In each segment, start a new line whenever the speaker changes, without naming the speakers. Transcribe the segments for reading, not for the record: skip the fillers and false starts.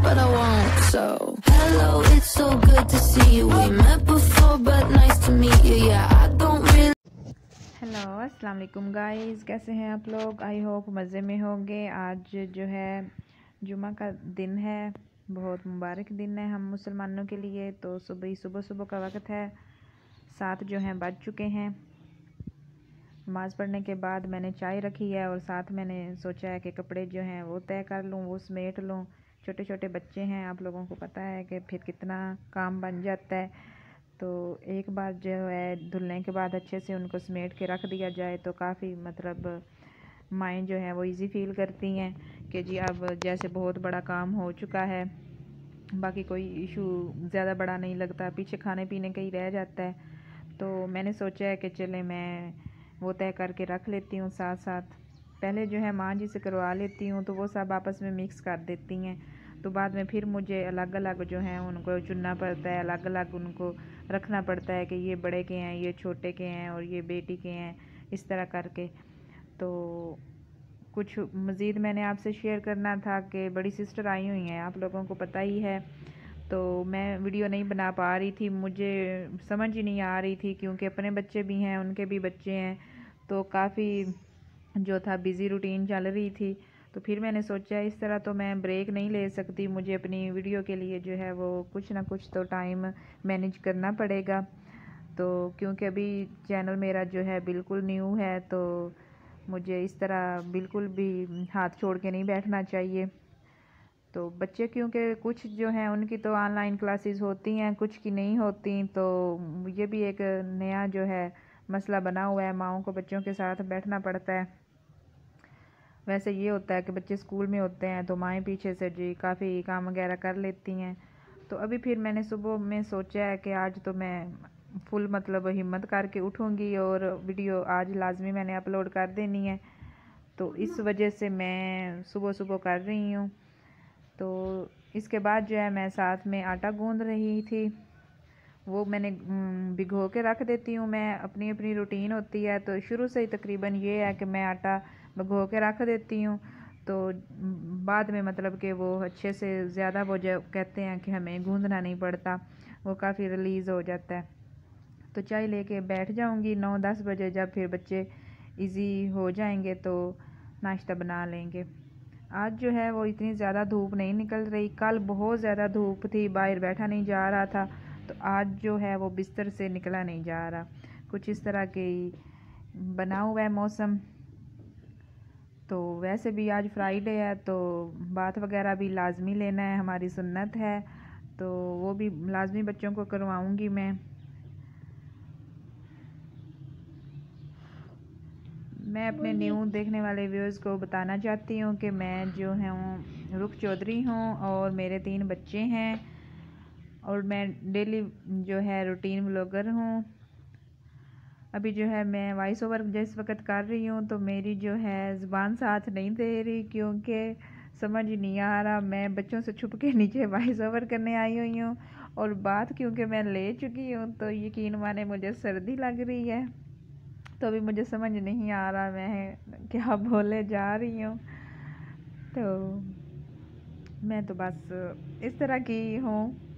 but I won't. So hello, it's so good to see you. We met before, but nice to meet you. Yeah, I don't really.
Hello अस्सलाम वालेकुम guys, कैसे हैं आप लोग? I hope मज़े में होंगे। आज जो है जुमा का दिन है, बहुत मुबारक दिन है हम मुसलमानों के लिए। तो सुबह का वक्त है, 7 जो हैं बज चुके हैं। नमाज़ पढ़ने के बाद मैंने चाय रखी है और साथ मैंने सोचा है कि कपड़े जो हैं वो तय कर लूँ, वो समेट लूँ। छोटे छोटे बच्चे हैं, आप लोगों को पता है कि फिर कितना काम बन जाता है। तो एक बार जो है धुलने के बाद अच्छे से उनको समेट के रख दिया जाए तो काफ़ी मतलब माएँ जो हैं वो इजी फील करती हैं कि जी अब जैसे बहुत बड़ा काम हो चुका है, बाकी कोई इशू ज़्यादा बड़ा नहीं लगता, पीछे खाने पीने का ही रह जाता है। तो मैंने सोचा है कि चले मैं वो तय करके रख लेती हूँ साथ साथ। पहले जो है माँ जी से करवा लेती हूँ तो वो सब आपस में मिक्स कर देती हैं, तो बाद में फिर मुझे अलग अलग जो है उनको चुनना पड़ता है, अलग अलग उनको रखना पड़ता है कि ये बड़े के हैं, ये छोटे के हैं और ये बेटी के हैं, इस तरह करके। तो कुछ मज़ीद मैंने आपसे शेयर करना था कि बड़ी सिस्टर आई हुई हैं, आप लोगों को पता ही है। तो मैं वीडियो नहीं बना पा रही थी, मुझे समझ ही नहीं आ रही थी क्योंकि अपने बच्चे भी हैं, उनके भी बच्चे हैं, तो काफ़ी जो था बिज़ी रूटीन चल रही थी। तो फिर मैंने सोचा इस तरह तो मैं ब्रेक नहीं ले सकती, मुझे अपनी वीडियो के लिए जो है वो कुछ ना कुछ तो टाइम मैनेज करना पड़ेगा। तो क्योंकि अभी चैनल मेरा जो है बिल्कुल न्यू है, तो मुझे इस तरह बिल्कुल भी हाथ छोड़ के नहीं बैठना चाहिए। तो बच्चे क्योंकि कुछ जो हैं उनकी तो ऑनलाइन क्लासेस होती हैं, कुछ की नहीं होती, तो ये भी एक नया जो है मसला बना हुआ है, माँओं को बच्चों के साथ बैठना पड़ता है। वैसे ये होता है कि बच्चे स्कूल में होते हैं तो माएँ पीछे से जी काफ़ी काम वगैरह कर लेती हैं। तो अभी फिर मैंने सुबह में सोचा है कि आज तो मैं फुल मतलब हिम्मत करके उठूँगी और वीडियो आज लाजमी मैंने अपलोड कर देनी है। तो इस वजह से मैं सुबह सुबह कर रही हूँ। तो इसके बाद जो है मैं साथ में आटा गूँध रही थी, वो मैंने भिगो के रख देती हूँ। मैं अपनी अपनी रूटीन होती है, तो शुरू से ही तकरीबन ये है कि मैं आटा भिगो के रख देती हूँ। तो बाद में मतलब कि वो अच्छे से ज़्यादा वो जो कहते हैं कि हमें गूँधना नहीं पड़ता, वो काफ़ी रिलीज़ हो जाता है। तो चाय लेके बैठ जाऊँगी 9-10 बजे, जब फिर बच्चे इजी हो जाएंगे तो नाश्ता बना लेंगे। आज जो है वो इतनी ज़्यादा धूप नहीं निकल रही, कल बहुत ज़्यादा धूप थी, बाहर बैठा नहीं जा रहा था। तो आज जो है वो बिस्तर से निकला नहीं जा रहा, कुछ इस तरह के बना हुआ है मौसम। तो वैसे भी आज फ्राइडे है तो बात वगैरह भी लाजमी लेना है, हमारी सुन्नत है, तो वो भी लाजमी बच्चों को करवाऊँगी मैं अपने न्यू देखने वाले व्यूअर्स को बताना चाहती हूँ कि मैं जो हूँ रुख चौधरी हूँ और मेरे 3 बच्चे हैं और मैं डेली जो है रूटीन व्लॉगर हूँ। अभी जो है मैं वॉइस ओवर जिस वक्त कर रही हूँ तो मेरी जो है ज़ुबान साथ नहीं दे रही, क्योंकि समझ नहीं आ रहा, मैं बच्चों से छुप के नीचे वॉइस ओवर करने आई हुई हूँ और बात क्योंकि मैं ले चुकी हूँ तो यकीन माने मुझे सर्दी लग रही है। तो अभी मुझे समझ नहीं आ रहा मैं क्या बोले जा रही हूँ। तो मैं तो बस इस तरह की हूँ।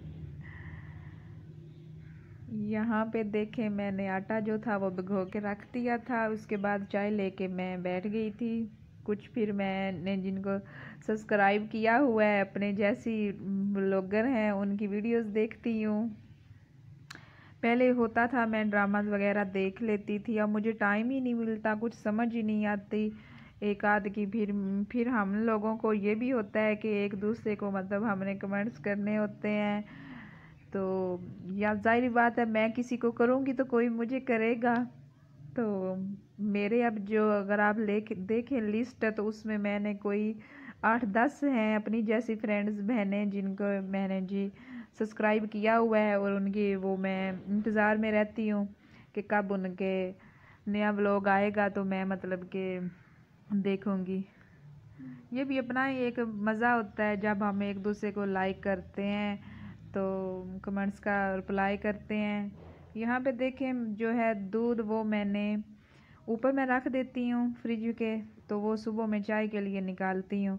यहाँ पे देखें मैंने आटा जो था वो भिगो के रख दिया था, उसके बाद चाय लेके मैं बैठ गई थी। कुछ फिर मैंने जिनको सब्सक्राइब किया हुआ है अपने जैसी ब्लॉगर हैं उनकी वीडियोस देखती हूँ। पहले होता था मैं ड्रामाज वगैरह देख लेती थी, अब मुझे टाइम ही नहीं मिलता, कुछ समझ ही नहीं आती एक आध की। फिर हम लोगों को ये भी होता है कि एक दूसरे को मतलब हमने कमेंट्स करने होते हैं, तो या जाहिर बात है मैं किसी को करूँगी तो कोई मुझे करेगा। तो मेरे अब जो अगर आप देखें लिस्ट है तो उसमें मैंने कोई 8-10 हैं अपनी जैसी फ्रेंड्स बहनें जिनको मैंने जी सब्सक्राइब किया हुआ है और उनकी वो मैं इंतज़ार में रहती हूँ कि कब उनके नया व्लॉग आएगा तो मैं मतलब कि देखूँगी। ये भी अपना ही एक मज़ा होता है जब हम एक दूसरे को लाइक करते हैं तो कमेंट्स का रिप्लाई करते हैं। यहाँ पे देखें जो है दूध वो मैंने ऊपर मैं रख देती हूँ फ्रिज के, तो वो सुबह में चाय के लिए निकालती हूँ।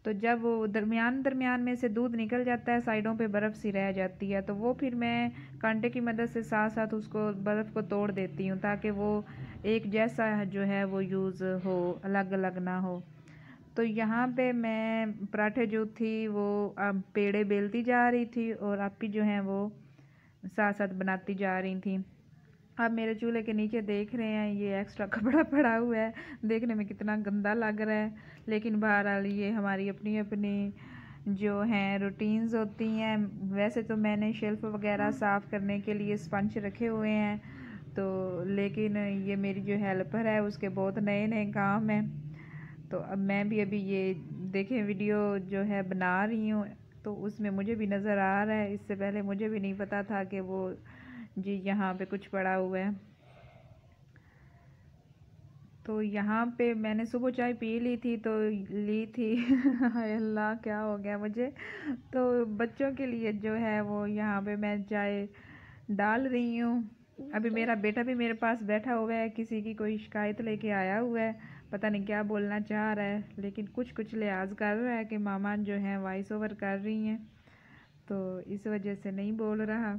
तो जब वो दरमियान दरमियान में से दूध निकल जाता है, साइडों पे बर्फ़ सी रह जाती है, तो वो फिर मैं कांटे की मदद से साथ साथ उसको बर्फ़ को तोड़ देती हूँ ताकि वो एक जैसा जो है वो यूज़ हो, अलग अलग ना हो। तो यहाँ पे मैं पराठे जो थी वो पेड़े बेलती जा रही थी और आपी जो हैं वो साथ साथ बनाती जा रही थी। आप मेरे चूल्हे के नीचे देख रहे हैं, ये एक्स्ट्रा कपड़ा पड़ा हुआ है, देखने में कितना गंदा लग रहा है, लेकिन बहरहाल ये हमारी अपनी अपनी जो हैं रूटीन्स होती हैं। वैसे तो मैंने शेल्फ़ वगैरह साफ़ करने के लिए स्पंज रखे हुए हैं, तो लेकिन ये मेरी जो हेल्पर है उसके बहुत नए नए काम हैं। तो अब मैं भी अभी ये देखें वीडियो जो है बना रही हूँ, तो उसमें मुझे भी नज़र आ रहा है, इससे पहले मुझे भी नहीं पता था कि वो जी यहाँ पे कुछ पड़ा हुआ है। तो यहाँ पे मैंने सुबह चाय पी ली थी, तो ली थी हाय अल्लाह क्या हो गया मुझे। तो बच्चों के लिए जो है वो यहाँ पे मैं चाय डाल रही हूँ। अभी मेरा बेटा भी मेरे पास बैठा हुआ है, किसी की कोई शिकायत लेके आया हुआ है, पता नहीं क्या बोलना चाह रहा है, लेकिन कुछ कुछ लिहाज कर रहा है कि मामा जो है वॉइस ओवर कर रही हैं, तो इस वजह से नहीं बोल रहा।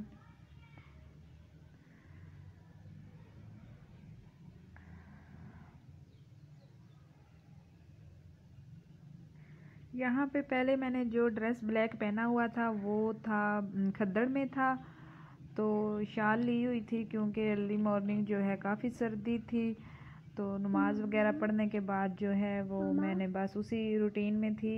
यहाँ पे पहले मैंने जो ड्रेस ब्लैक पहना हुआ था वो था खद्दड़ में था, तो शाल ली हुई थी क्योंकि अर्ली मॉर्निंग जो है काफ़ी सर्दी थी। तो नमाज वगैरह पढ़ने के बाद जो है वो मैंने बस उसी रूटीन में थी।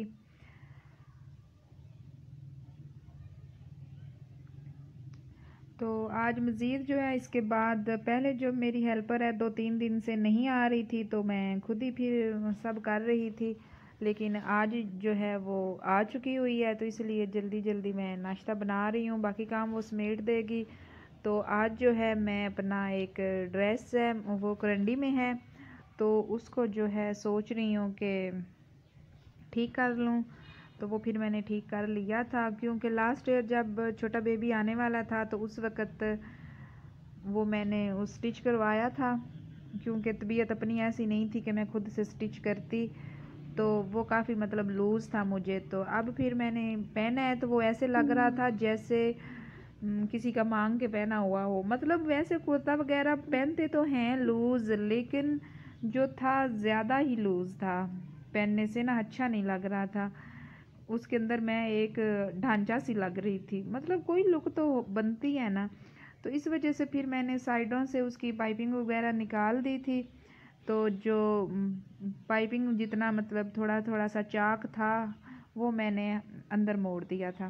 तो आज मज़ीद जो है इसके बाद पहले जो मेरी हेल्पर है 2-3 दिन से नहीं आ रही थी, तो मैं खुद ही फिर सब कर रही थी, लेकिन आज जो है वो आ चुकी हुई है, तो इसलिए जल्दी जल्दी मैं नाश्ता बना रही हूँ, बाकी काम वो समेट देगी। तो आज जो है मैं अपना एक ड्रेस है वो करंडी में है, तो उसको जो है सोच रही हूँ कि ठीक कर लूँ। तो वो फिर मैंने ठीक कर लिया था, क्योंकि लास्ट ईयर जब छोटा बेबी आने वाला था तो उस वक़्त वो मैंने उस स्टिच करवाया था, क्योंकि तबीयत अपनी ऐसी नहीं थी कि मैं खुद से स्टिच करती, तो वो काफ़ी मतलब लूज़ था मुझे। तो अब फिर मैंने पहना है तो वो ऐसे लग रहा था जैसे किसी का मांग के पहना हुआ हो। मतलब वैसे कुर्ता वगैरह पहनते तो हैं लूज़, लेकिन जो था ज़्यादा ही लूज़ था, पहनने से ना अच्छा नहीं लग रहा था। उसके अंदर मैं एक ढांचा सी लग रही थी, मतलब कोई लुक तो बनती है ना। तो इस वजह से फिर मैंने साइडों से उसकी पाइपिंग वगैरह निकाल दी थी, तो जो पाइपिंग जितना मतलब थोड़ा थोड़ा सा चाक था वो मैंने अंदर मोड़ दिया था,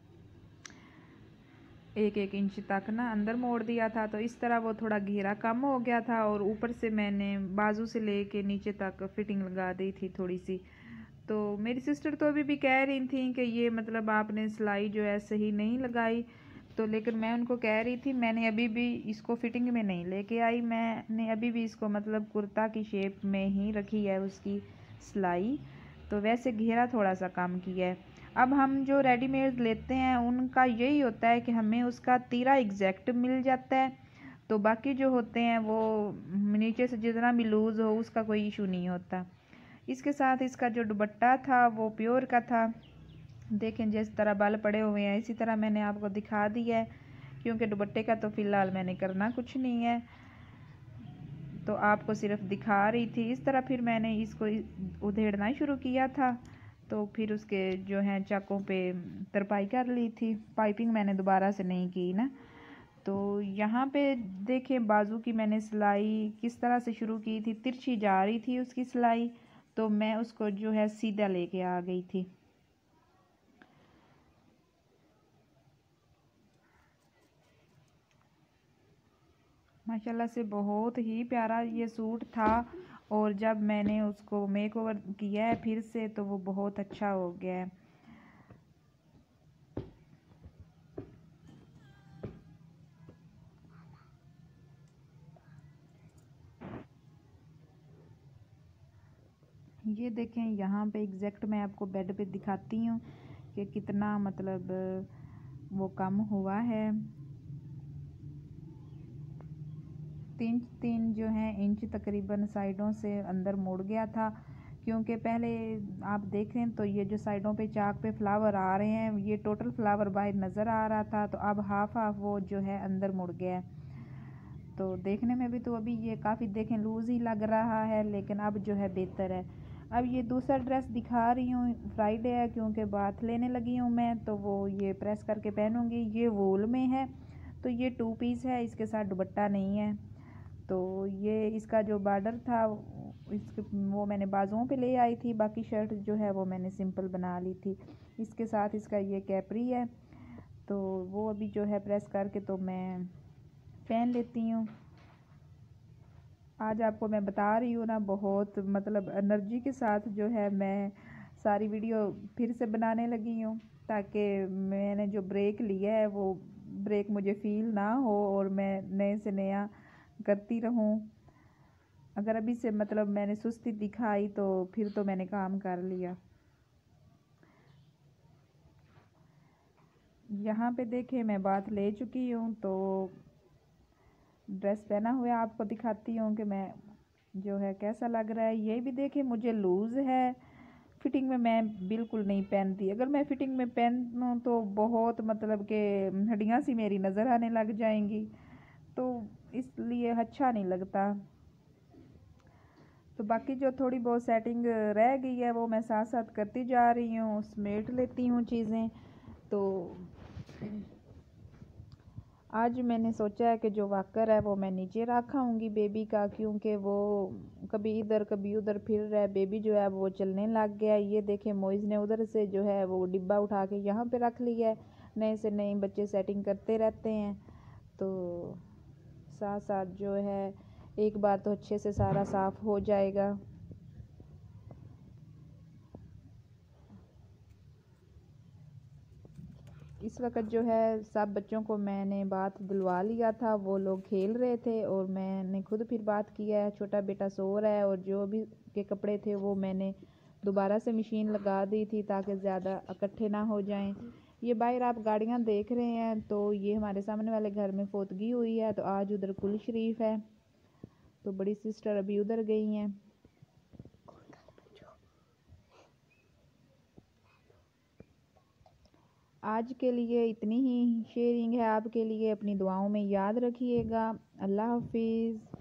1-1 इंच तक ना अंदर मोड़ दिया था, तो इस तरह वो थोड़ा घेरा कम हो गया था। और ऊपर से मैंने बाजू से लेके नीचे तक फिटिंग लगा दी थी थोड़ी सी। तो मेरी सिस्टर तो अभी भी कह रही थी कि ये मतलब आपने सिलाई जो है सही नहीं लगाई, तो लेकिन मैं उनको कह रही थी मैंने अभी भी इसको फिटिंग में नहीं लेके आई, मैंने अभी भी इसको मतलब कुर्ता की शेप में ही रखी है उसकी सिलाई, तो वैसे घेरा थोड़ा सा कम किया है। अब हम जो रेडीमेड लेते हैं उनका यही होता है कि हमें उसका तीरा एग्जैक्ट मिल जाता है, तो बाकी जो होते हैं वो नीचे से जितना भी लूज़ हो उसका कोई इशू नहीं होता। इसके साथ इसका जो दुपट्टा था वो प्योर का था, देखें जिस तरह बाल पड़े हुए हैं इसी तरह मैंने आपको दिखा दिया है, क्योंकि दुपट्टे का तो फ़िलहाल मैंने करना कुछ नहीं है, तो आपको सिर्फ दिखा रही थी। इस तरह फिर मैंने इसको उधेड़ना शुरू किया था, तो फिर उसके जो हैं चाकों पे तरपाई कर ली थी, पाइपिंग मैंने दोबारा से नहीं की ना। तो यहाँ पे देखें बाजू की मैंने सिलाई किस तरह से शुरू की थी, तिरछी जा रही थी उसकी सिलाई, तो मैं उसको जो है सीधा लेके आ गई थी। माशाल्लाह से बहुत ही प्यारा ये सूट था, और जब मैंने उसको मेक ओवर किया है फिर से तो वो बहुत अच्छा हो गया है। ये देखें यहाँ पे एग्जैक्ट मैं आपको बेड पे दिखाती हूँ कि कितना मतलब वो कम हुआ है, 3 जो है इंच तकरीबन साइडों से अंदर मुड़ गया था, क्योंकि पहले आप देखें तो ये जो साइडों पे चाक पे फ्लावर आ रहे हैं, ये टोटल फ्लावर बाहर नज़र आ रहा था, तो अब हाफ हाफ वो जो है अंदर मुड़ गया है। तो देखने में भी तो अभी ये काफ़ी देखें लूज़ ही लग रहा है, लेकिन अब जो है बेहतर है। अब ये दूसरा ड्रेस दिखा रही हूँ, फ्राइडे है क्योंकि बात लेने लगी हूँ मैं, तो वो ये प्रेस करके पहनूँगी। ये वूल में है, तो ये 2 पीस है, इसके साथ दुपट्टा नहीं है। तो ये इसका जो बॉर्डर था इसके वो मैंने बाजुओं पे ले आई थी, बाकी शर्ट जो है वो मैंने सिंपल बना ली थी। इसके साथ इसका ये कैपरी है, तो वो अभी जो है प्रेस करके तो मैं पहन लेती हूँ। आज आपको मैं बता रही हूँ ना, बहुत मतलब एनर्जी के साथ जो है मैं सारी वीडियो फिर से बनाने लगी हूँ, ताकि मैंने जो ब्रेक लिया है वो ब्रेक मुझे फील ना हो और मैं नए से नया करती रहूँ। अगर अभी से मतलब मैंने सुस्ती दिखाई तो फिर तो मैंने काम कर लिया। यहाँ पे देखें मैं बात ले चुकी हूँ, तो ड्रेस पहना हुआ आपको दिखाती हूँ कि मैं जो है कैसा लग रहा है। ये भी देखें मुझे लूज़ है, फिटिंग में मैं बिल्कुल नहीं पहनती। अगर मैं फिटिंग में पहनूँ तो बहुत मतलब कि हड्डियाँ सी मेरी नज़र आने लग जाएंगी, तो इसलिए अच्छा नहीं लगता। तो बाकी जो थोड़ी बहुत सेटिंग रह गई है वो मैं साथ साथ करती जा रही हूँ, समेट लेती हूँ चीज़ें। तो आज मैंने सोचा है कि जो वाकर है वो मैं नीचे रखाऊंगी बेबी का, क्योंकि वो कभी इधर कभी उधर फिर रहा है। बेबी जो है वो चलने लग गया है। ये देखें मोइज़ ने उधर से जो है वो डिब्बा उठा के यहाँ पे रख लिया है। नए से नए बच्चे सेटिंग करते रहते हैं, तो साथ साथ जो है एक बार तो अच्छे से सारा साफ़ हो जाएगा। इस वक्त जो है सब बच्चों को मैंने बात दिलवा लिया था, वो लोग खेल रहे थे और मैंने खुद फिर बात किया है। छोटा बेटा सो रहा है और जो भी के कपड़े थे वो मैंने दोबारा से मशीन लगा दी थी ताकि ज़्यादा इकट्ठे ना हो जाएं। ये बाहर आप गाड़ियां देख रहे हैं, तो ये हमारे सामने वाले घर में फोतगी हुई है, तो आज उधर कुल शरीफ है, तो बड़ी सिस्टर अभी उधर गई हैं। आज के लिए इतनी ही शेयरिंग है आपके लिए, अपनी दुआओं में याद रखिएगा। अल्लाह हाफिज़।